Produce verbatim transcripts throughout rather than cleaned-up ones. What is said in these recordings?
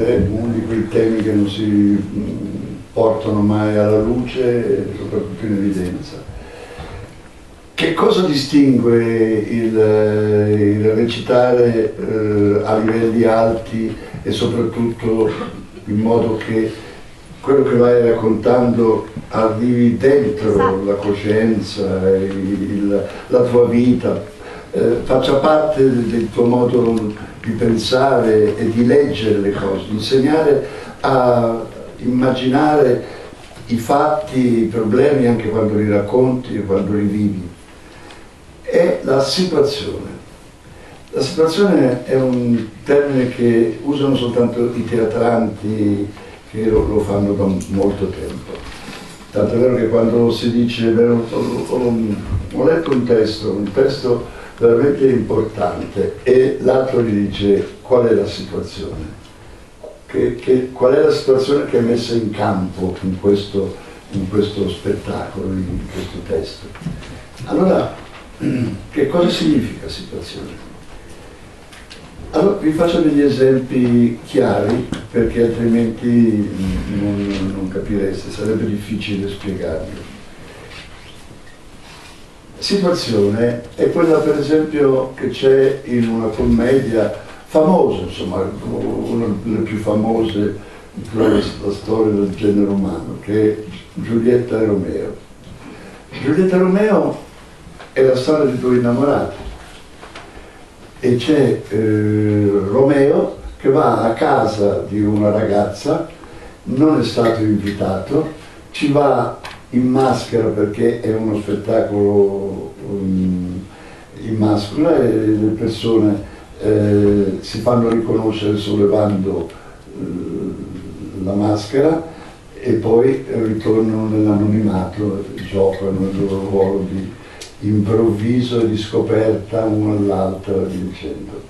è uno di quei temi che non si mh, portano mai alla luce, soprattutto in evidenza. Che cosa distingue il, il recitare eh, a livelli alti e soprattutto in modo che quello che vai raccontando arrivi dentro esatto. la coscienza, il, il, la tua vita, eh, faccia parte del, del tuo modo di pensare e di leggere le cose, insegnare a immaginare i fatti, i problemi anche quando li racconti e quando li vivi. È la situazione. La situazione è un termine che usano soltanto i teatranti che lo, lo fanno da molto tempo. Tanto è vero che quando si dice, beh, ho, ho, ho letto un testo, un testo veramente importante, e l'altro gli dice qual è la situazione, che, che, qual è la situazione che è messa in campo in questo, in questo spettacolo, in questo testo. Allora, che cosa significa situazione? Allora, vi faccio degli esempi chiari, perché altrimenti non, non capireste, sarebbe difficile spiegarli. Situazione è quella, per esempio, che c'è in una commedia famosa, insomma, una delle più famose della storia del genere umano, che è Giulietta e Romeo. Giulietta e Romeo è la storia di due innamorati, e c'è eh, Romeo che va a casa di una ragazza, non è stato invitato, ci va in maschera perché è uno spettacolo um, in maschera e le persone eh, si fanno riconoscere sollevando eh, la maschera e poi ritornano nell'anonimato, giocano il loro ruolo di improvviso e di scoperta uno all'altro, dicendo.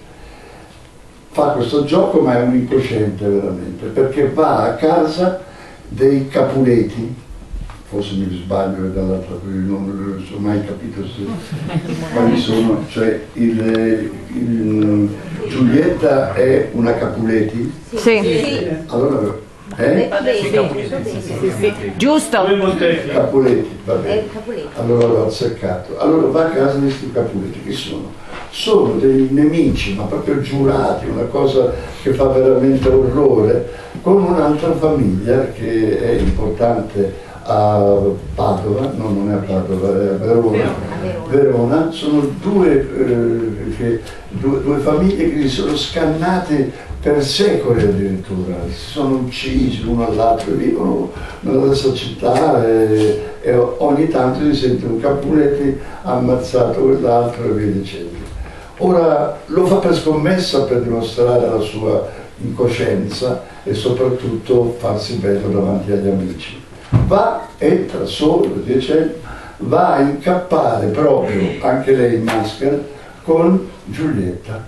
Fa questo gioco, ma è un incosciente veramente, perché va a casa dei Capuleti, forse mi sbaglio dall'altra parte, non ho mai capito se, quali sono, cioè il, il, Giulietta è una Capuleti? Sì. Sì. Allora, eh? Sì, sì. Giusto? Capuletti, va bene. Allora l'ho azzeccato. Allora va a casa di questi Capuletti, che sono? Sono dei nemici, ma proprio giurati, una cosa che fa veramente orrore, con un'altra famiglia che è importante a Padova, no, non è a Padova, è a Verona. Verona, sono due, eh, che, due, due famiglie che si sono scannate per secoli addirittura, si sono uccisi l'uno all'altro e vivono nella stessa città e, e ogni tanto si sente un Capuletti ha ammazzato quell'altro e via dicendo. Ora lo fa per scommessa, per dimostrare la sua incoscienza e soprattutto farsi bello davanti agli amici. Va, entra solo, dicendo, va a incappare proprio, anche lei in maschera, con Giulietta.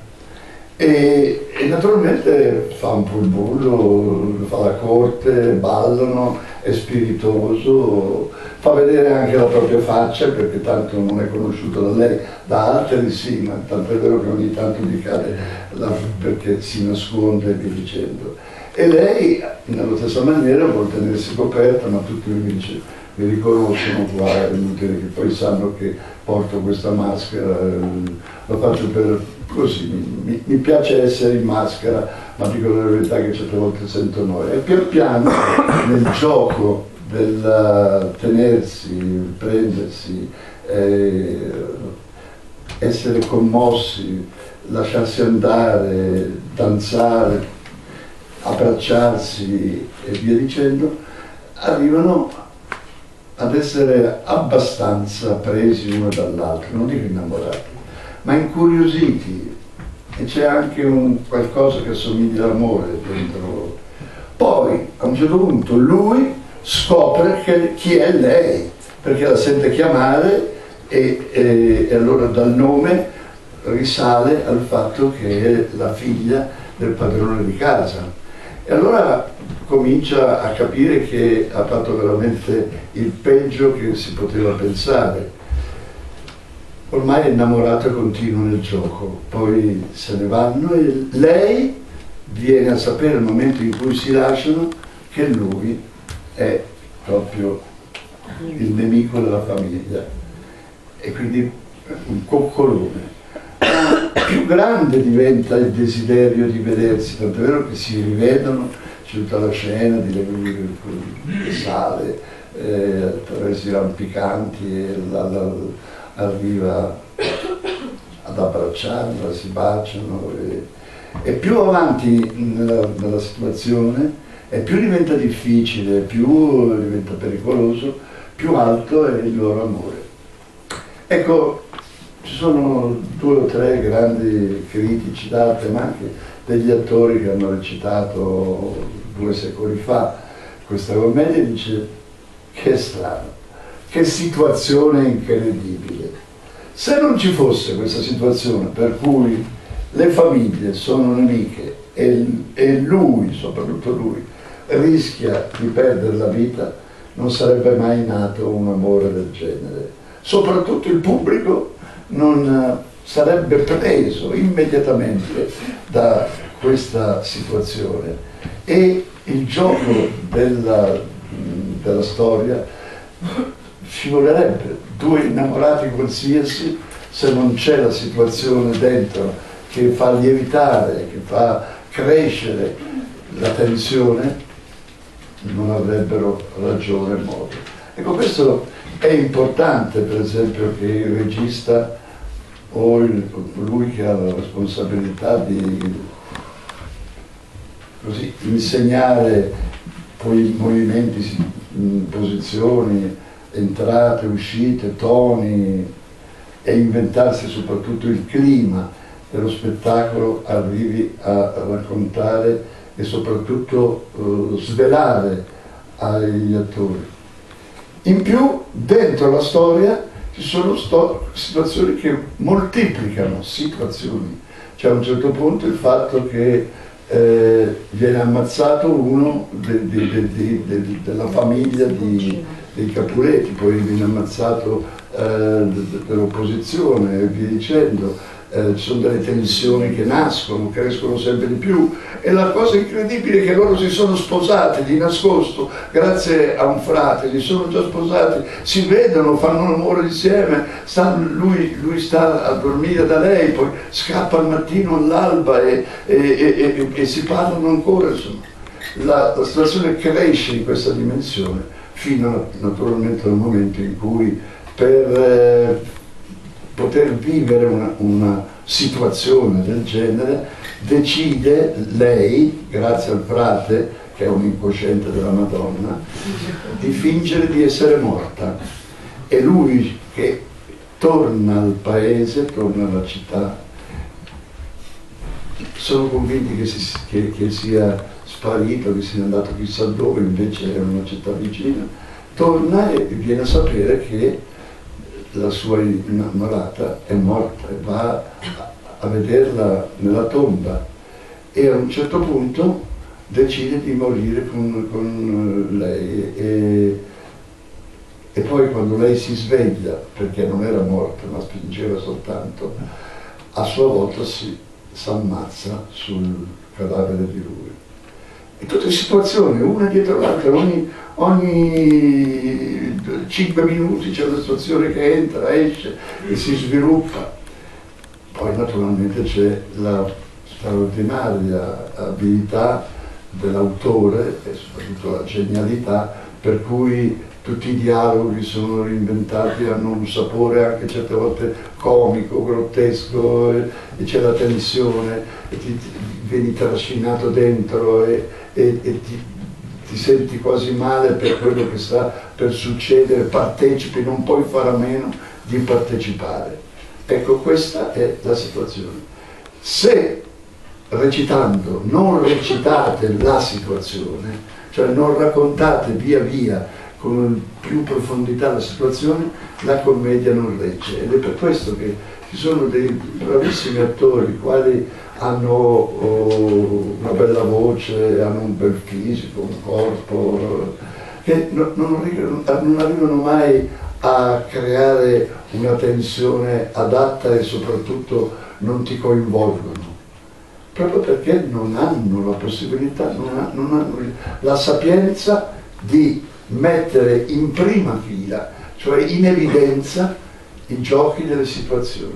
E, e naturalmente fa un po' il bullo, fa la corte, ballano, è spiritoso, fa vedere anche la propria faccia, perché tanto non è conosciuto da lei, da altri sì, ma tanto è vero che ogni tanto gli cade la, perché si nasconde e via dicendo. E lei, nella stessa maniera, vuole tenersi coperta, ma tutti mi, dice, mi riconoscono qua, è inutile che poi sanno che porto questa maschera, lo faccio per così, mi, mi piace essere in maschera, ma dico la verità che certe volte sento noia. E pian piano, nel gioco del tenersi, prendersi, eh, essere commossi, lasciarsi andare, danzare, abbracciarsi e via dicendo, arrivano ad essere abbastanza presi uno dall'altro, non dico innamorati, ma incuriositi, e c'è anche un qualcosa che assomiglia all'amore dentro loro. Poi a un certo punto lui scopre che, chi è lei, perché la sente chiamare e, e, e allora dal nome risale al fatto che è la figlia del padrone di casa. E allora comincia a capire che ha fatto veramente il peggio che si poteva pensare. Ormai è innamorato e continua nel gioco, poi se ne vanno e lei viene a sapere nel momento in cui si lasciano che lui è proprio il nemico della famiglia e quindi un coccolone. Più grande diventa il desiderio di vedersi, tant'è vero che si rivedono, c'è tutta la scena di lei che sale eh, attraverso i rampicanti e la, la, arriva ad abbracciarla, si baciano e, e più avanti nella, nella situazione e più diventa difficile, più diventa pericoloso, più alto è il loro amore. Ecco, ci sono due o tre grandi critici d'arte, ma anche degli attori che hanno recitato due secoli fa questa commedia, e dice che è strano, che situazione incredibile. Se non ci fosse questa situazione per cui le famiglie sono nemiche e, e lui, soprattutto lui, rischia di perdere la vita, non sarebbe mai nato un amore del genere. Soprattutto il pubblico non sarebbe preso immediatamente da questa situazione e il gioco della, della storia scivolerebbe. Due innamorati qualsiasi, se non c'è la situazione dentro che fa lievitare, che fa crescere la tensione, non avrebbero ragione e modo. Ecco, questo è importante, per esempio, che il regista o il, colui che ha la responsabilità di così, insegnare poi movimenti, posizioni, entrate, uscite, toni e inventarsi soprattutto il clima dello spettacolo, arrivi a raccontare e soprattutto uh, svelare agli attori. In più, dentro la storia ci sono situazioni che moltiplicano situazioni. C'è a un certo punto il fatto che eh, viene ammazzato uno de, de, de, de, de, della famiglia di, dei Capuletti, poi viene ammazzato eh, dell'opposizione e via dicendo. Eh, ci sono delle tensioni che nascono, crescono sempre di più e la cosa incredibile è che loro si sono sposati di nascosto grazie a un frate, si sono già sposati, si vedono, fanno l'amore insieme, sta, lui, lui sta a dormire da lei, poi scappa al mattino all'alba e, e, e, e, e si parlano ancora, insomma. La, la situazione cresce in questa dimensione fino naturalmente al momento in cui per eh, poter vivere una, una situazione del genere, decide lei, grazie al frate, che è un incosciente della Madonna, di fingere di essere morta. E lui che torna al paese, torna alla città, sono convinti che, si, che, che sia sparito, che sia andato chissà dove, invece è una città vicina, torna e viene a sapere che la sua innamorata è morta e va a vederla nella tomba e a un certo punto decide di morire con, con lei e, e poi quando lei si sveglia, perché non era morta ma spingeva soltanto, a sua volta si ammazza sul cadavere di lui. E tutte situazioni, una dietro l'altra, ogni, ogni cinque minuti c'è una situazione che entra, esce e si sviluppa. Poi naturalmente c'è la straordinaria abilità dell'autore e soprattutto la genialità per cui tutti i dialoghi sono reinventati, hanno un sapore anche certe volte comico, grottesco, e, e c'è la tensione, e ti, ti vieni trascinato dentro e, e, e ti, ti senti quasi male per quello che sta per succedere, partecipi, non puoi fare a meno di partecipare. Ecco, questa è la situazione. Se recitando non recitate la situazione, cioè non raccontate via via con più profondità la situazione, la commedia non regge. Ed è per questo che ci sono dei bravissimi attori, i quali hanno oh, una bella voce, hanno un bel fisico, un corpo, che non, non, non arrivano mai a creare una tensione adatta e soprattutto non ti coinvolgono. proprio perché non hanno la possibilità, non, ha, non hanno la sapienza di mettere in prima fila, cioè in evidenza, i giochi delle situazioni.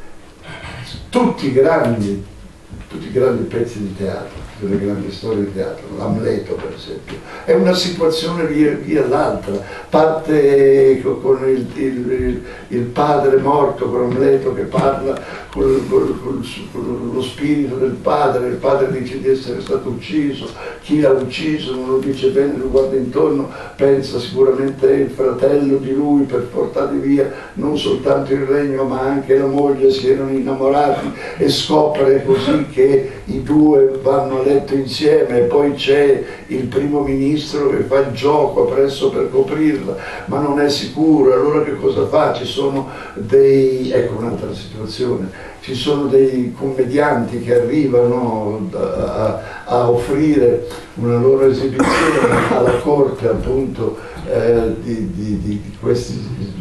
Tutti i grandi, tutti i grandi pezzi di teatro, delle grandi storie di teatro, l'Amleto per esempio, è una situazione via, via l'altra, parte con il, il, il padre morto, con Amleto che parla con, con, con, con lo spirito del padre, il padre dice di essere stato ucciso, chi l'ha ucciso non lo dice bene, lo guarda intorno, pensa sicuramente è il fratello di lui per portare via non soltanto il regno ma anche la moglie, si erano innamorati, e scopre così che i due vanno a letto insieme, e poi c'è il primo ministro che fa il gioco appresso per coprirla, ma non è sicuro, allora che cosa fa? Ci sono dei, ecco un'altra situazione, ci sono dei commedianti che arrivano a, a offrire una loro esibizione alla corte appunto eh, di, di, di questi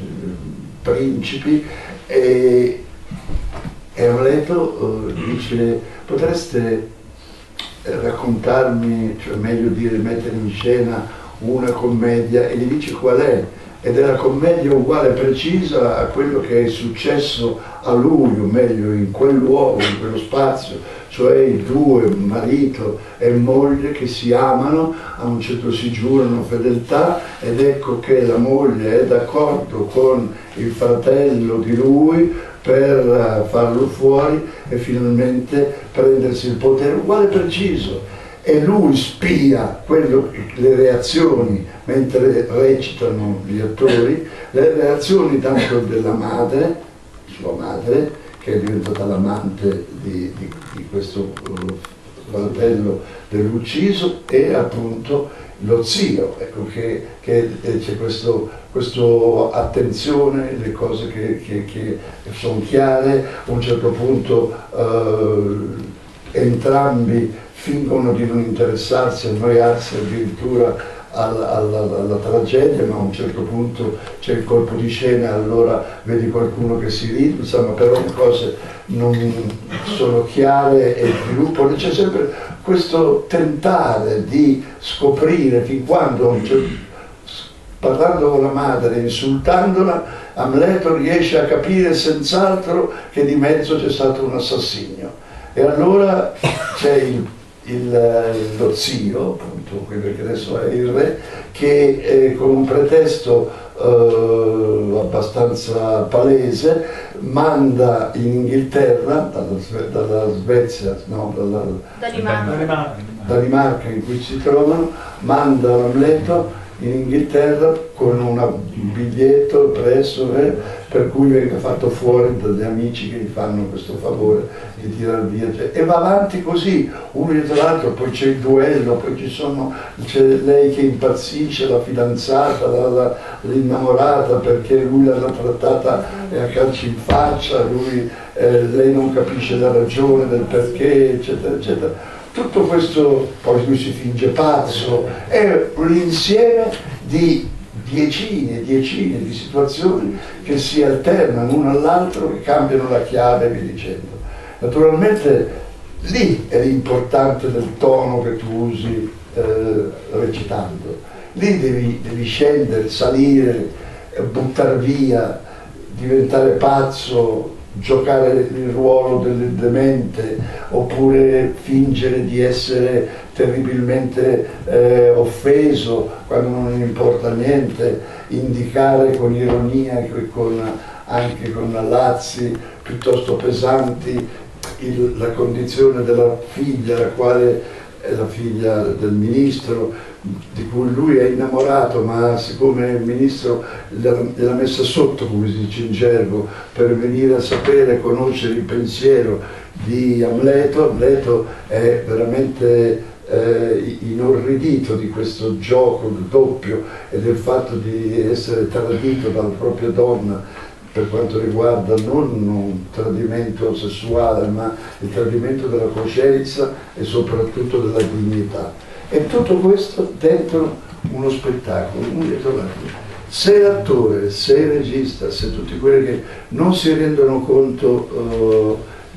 principi, e, e Amleto eh, dice: potreste raccontarmi, cioè meglio dire mettere in scena una commedia, e gli dice qual è, ed è la commedia uguale precisa a quello che è successo a lui, o meglio in quel luogo, in quello spazio, cioè i due, marito e moglie, che si amano, a un certo si giurano fedeltà, ed ecco che la moglie è d'accordo con il fratello di lui per farlo fuori e finalmente prendersi il potere, uguale preciso, e lui spia quello, le reazioni mentre recitano gli attori, le reazioni tanto della madre, sua madre, che è diventata l'amante di, di, di questo fratello dell'ucciso, e appunto lo zio, ecco che, che c'è questo, questo attenzione, le cose che, che, che sono chiare, a un certo punto eh, entrambi fingono di non interessarsi, annoiarsi addirittura alla, alla, alla tragedia, ma a un certo punto c'è il colpo di scena, allora vedi qualcuno che si ride, insomma, però le cose non sono chiare e sviluppano, c'è sempre questo tentare di scoprire fin quando, cioè, parlando con la madre, insultandola, Amleto riesce a capire senz'altro che di mezzo c'è stato un assassinio, e allora c'è il Il, lo zio, appunto, quello che adesso è il re, che eh, con un pretesto eh, abbastanza palese manda in Inghilterra, dalla, dalla Svezia, no, dalla Danimarca. Danimarca in cui si trovano, manda Amleto in Inghilterra con una, un biglietto presso eh, per cui venga fatto fuori dagli amici che gli fanno questo favore di tirar via, cioè, e va avanti così uno dietro l'altro, poi c'è il duello, poi ci sono, c'è lei che impazzisce, la fidanzata, la, la, l'innamorata, perché lui l'ha trattata a calci in faccia, lui, eh, lei non capisce la ragione del perché, eccetera eccetera. Tutto questo, poi lui si finge pazzo, è un insieme di decine e decine di situazioni che si alternano l'una all'altro, che cambiano la chiave e via dicendo. Naturalmente lì è l'importante del tono che tu usi eh, recitando, lì devi, devi scendere, salire, buttare via, diventare pazzo, giocare il ruolo del demente, oppure fingere di essere terribilmente eh, offeso quando non importa niente, indicare con ironia e con, anche con lazzi piuttosto pesanti il, la condizione della figlia, la quale è la figlia del ministro, di cui lui è innamorato, ma siccome il ministro l'ha messa sotto, come si dice in gergo, per venire a sapere, conoscere il pensiero di Amleto, Amleto è veramente eh, inorridito di questo gioco doppio e del fatto di essere tradito dalla propria donna, per quanto riguarda non un tradimento sessuale, ma il tradimento della coscienza e soprattutto della dignità. E tutto questo dentro uno spettacolo, uno dietro l'altro. Se l'attore, se il regista, se tutti quelli che non si rendono conto uh,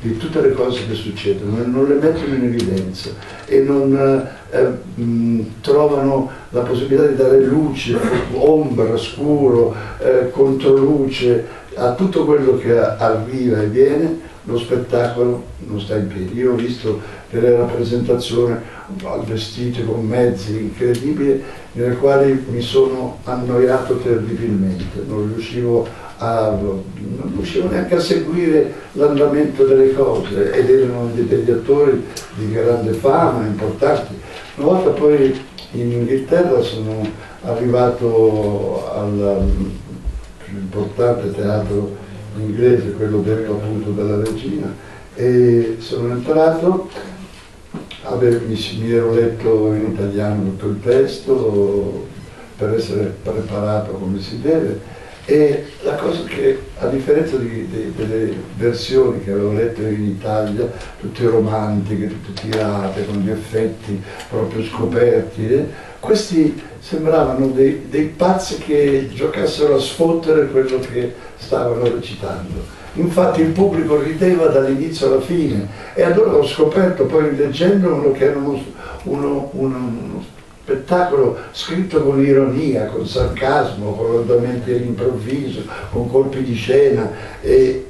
di tutte le cose che succedono, non le mettono in evidenza e non eh, mh, trovano la possibilità di dare luce, ombra, scuro, eh, controluce a tutto quello che arriva e viene, lo spettacolo non sta in piedi. Io ho visto delle rappresentazioni vestite con mezzi incredibili nelle quali mi sono annoiato terribilmente, non riuscivo a, non riuscivo neanche a seguire l'andamento delle cose, ed erano degli attori di grande fama, importanti. Una volta poi in Inghilterra sono arrivato al più importante teatro inglese, quello detto appunto dalla regina, e sono entrato, ave, mi, mi ero letto in italiano tutto il testo per essere preparato come si deve, e la cosa che, a differenza di, di, delle versioni che avevo letto in Italia, tutte romantiche, tutte tirate, con gli effetti proprio scoperti, eh, questi sembravano dei, dei pazzi che giocassero a sfottere quello che stavano recitando. Infatti il pubblico rideva dall'inizio alla fine, e allora ho scoperto poi leggendolo che era uno, uno, uno, uno spettacolo scritto con ironia, con sarcasmo, con andamenti all'improvviso, con colpi di scena, e,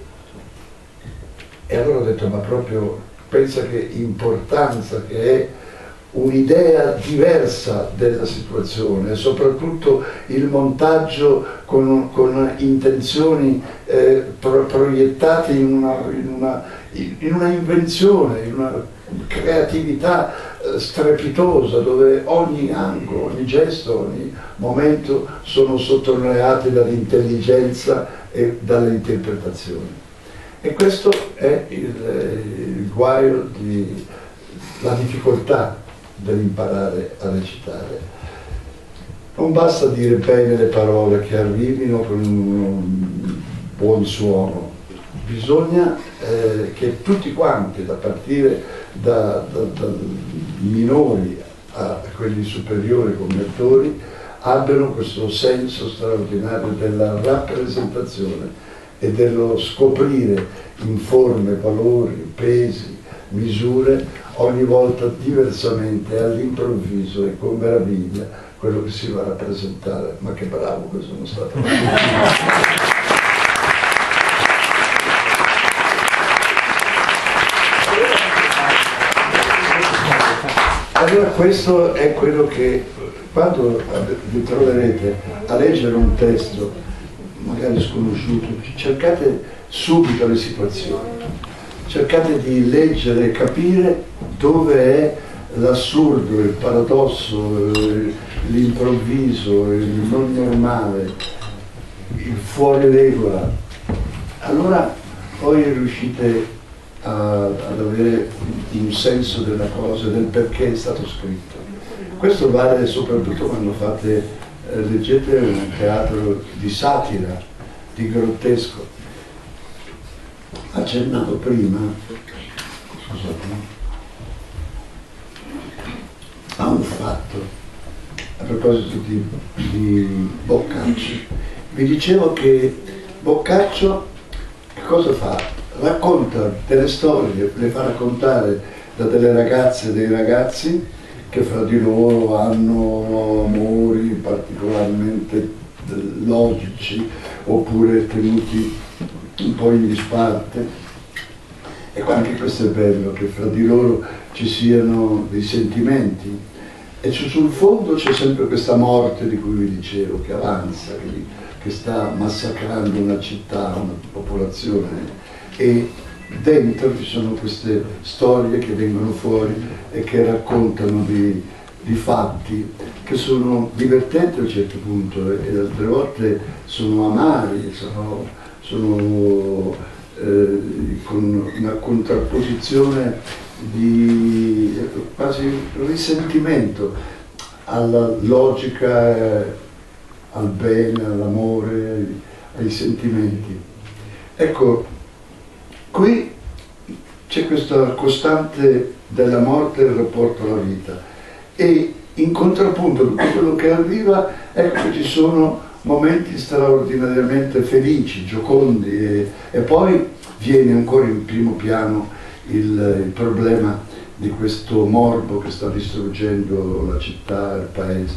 e allora ho detto, ma proprio pensa che importanza che è un'idea diversa della situazione, e soprattutto il montaggio con, con intenzioni eh, pro, proiettate in una, in, una, in una invenzione, in una creatività eh, strepitosa, dove ogni angolo, ogni gesto, ogni momento sono sottolineati dall'intelligenza e dalle interpretazioni. E questo è il, il guaio, di, la difficoltà dell'imparare a recitare. Non basta dire bene le parole che arrivino con un buon suono, bisogna eh, che tutti quanti, da partire da, da, da minori a quelli superiori come attori, abbiano questo senso straordinario della rappresentazione e dello scoprire in forme, valori, pesi, misure ogni volta diversamente, all'improvviso e con meraviglia, quello che si va a rappresentare. Ma che bravo che sono stato! Allora questo è quello che, quando vi troverete a leggere un testo magari sconosciuto, cercate subito le situazioni, cercate di leggere e capire dove è l'assurdo, il paradosso, l'improvviso, il non normale, il fuori regola. Allora poi riuscite a, ad avere un senso della cosa, del perché è stato scritto. Questo vale soprattutto quando fate, eh, leggete un teatro di satira, di grottesco. Accennavo prima, scusate, a un fatto, a proposito di, di Boccaccio. Vi dicevo che Boccaccio che cosa fa? Racconta delle storie, le fa raccontare da delle ragazze e dei ragazzi che fra di loro hanno amori particolarmente logici oppure tenuti un po' in disparte. E anche questo è bello, che fra di loro ci siano dei sentimenti, e sul fondo c'è sempre questa morte di cui vi dicevo, che avanza, che, che sta massacrando una città, una popolazione, e dentro ci sono queste storie che vengono fuori e che raccontano di, di fatti che sono divertenti a un certo punto, e altre volte sono amari, sono, sono eh, con una contrapposizione di quasi risentimento alla logica, eh, al bene, all'amore, ai, ai sentimenti. Ecco, qui c'è questa costante della morte e del rapporto alla vita, e in contrappunto tutto quello che arriva, ecco che ci sono momenti straordinariamente felici, giocondi, e, e poi viene ancora in primo piano il, il problema di questo morbo che sta distruggendo la città, il paese.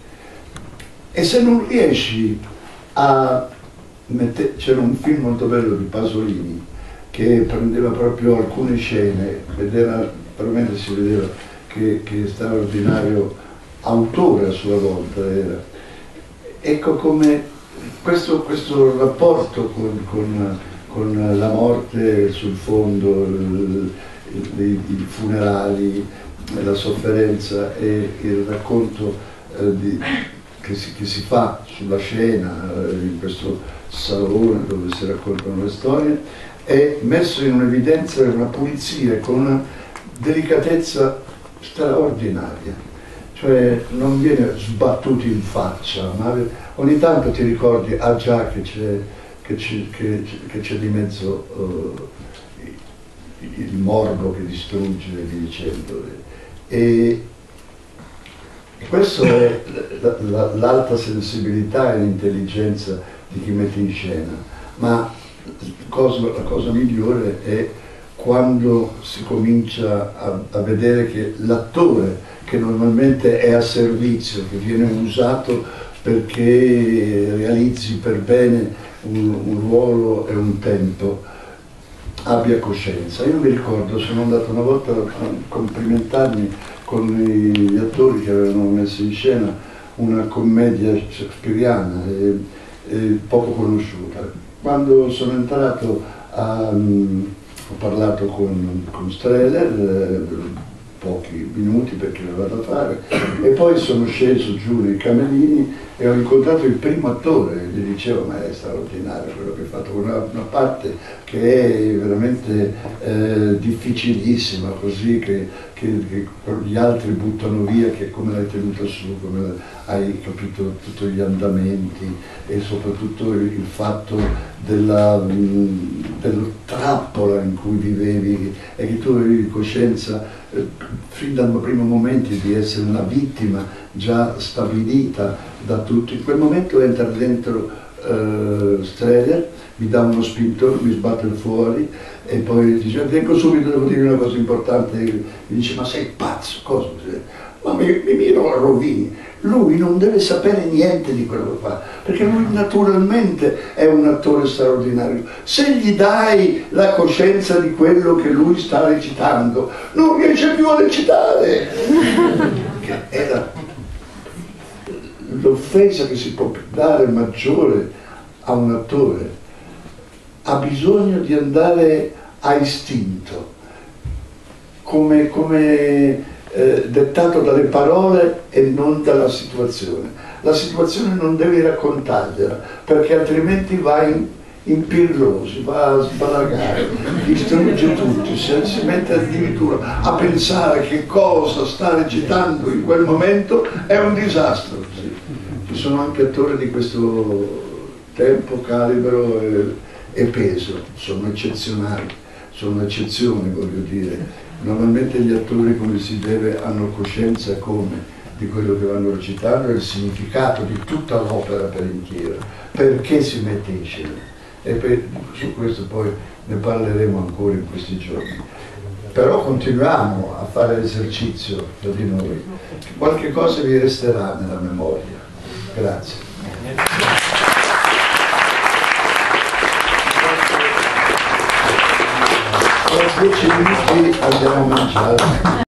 E se non riesci a mettere... C'era un film molto bello di Pasolini che prendeva proprio alcune scene ed era, veramente si vedeva che, che straordinario autore a sua volta era. Ecco come questo, questo rapporto con, con, con la morte sul fondo, il, il, i funerali, la sofferenza e il racconto eh, di, che, si, che si fa sulla scena, eh, in questo salone dove si raccontano le storie, è messo in un'evidenza, una pulizia con una delicatezza straordinaria. Cioè non viene sbattuto in faccia, ma ogni tanto ti ricordi, ah già che c'è che che, che di mezzo uh, il morbo che distrugge e via dicendo. E, e questo è l'alta sensibilità e l'intelligenza di chi mette in scena, ma cosa, la cosa migliore è quando si comincia a, a vedere che l'attore che normalmente è a servizio, che viene usato perché realizzi per bene un, un ruolo e un tempo, abbia coscienza. Io mi ricordo, sono andato una volta a complimentarmi con gli attori che avevano messo in scena una commedia shakespeariana e, e poco conosciuta. Quando sono entrato a... Um, ho parlato con, con Streller, eh, pochi minuti perché aveva da fare, e poi sono sceso giù nei camerini e ho incontrato il primo attore e gli dicevo ma è straordinario quello che hai fatto, una, una parte che è veramente eh, difficilissima, così che, che, che gli altri buttano via, che come l'hai tenuta su, come hai capito tutti gli andamenti e soprattutto il, il fatto della, della trappola in cui vivevi e che tu avevi coscienza eh, fin dal primo momento di essere una vittima già stabilita da tutti. In quel momento entra dentro eh, Streller, mi dà uno spintone, mi sbatte fuori e poi dice vengo subito, devo dire una cosa importante. Mi dice ma sei pazzo, cosa? Ma mi, mi miro a rovini. Lui non deve sapere niente di quello che fa, perché lui naturalmente è un attore straordinario. Se gli dai la coscienza di quello che lui sta recitando, non riesce più a recitare. Che era l'offesa che si può dare maggiore a un attore. Ha bisogno di andare a istinto, come, come eh, dettato dalle parole e non dalla situazione. La situazione non devi raccontargliela, perché altrimenti va in, in pirlosi, va a sbalagare, distrugge tutto, si, si mette addirittura a pensare che cosa sta recitando in quel momento, è un disastro. Ci sono anche attori di questo tempo, calibro e, e peso, sono eccezionali, sono eccezioni, voglio dire. Normalmente gli attori, come si deve, hanno coscienza come di quello che vanno recitando e il significato di tutta l'opera per intero, perché si mette in scena. E per, su questo poi ne parleremo ancora in questi giorni. Però continuiamo a fare l'esercizio tra di noi, qualche cosa vi resterà nella memoria. Grazie. Tra dieci minuti andiamo a mangiare.